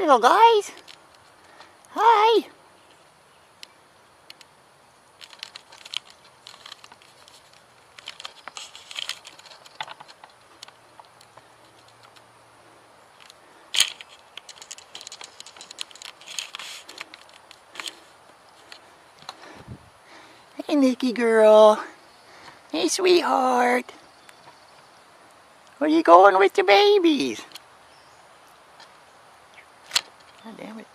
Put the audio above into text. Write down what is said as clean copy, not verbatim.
little guys. Hi. Hey, Nikki girl. Hey, sweetheart. Where you going with the babies? God damn it.